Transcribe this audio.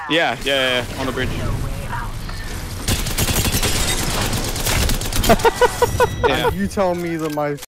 Yeah, on the bridge. You tell me that my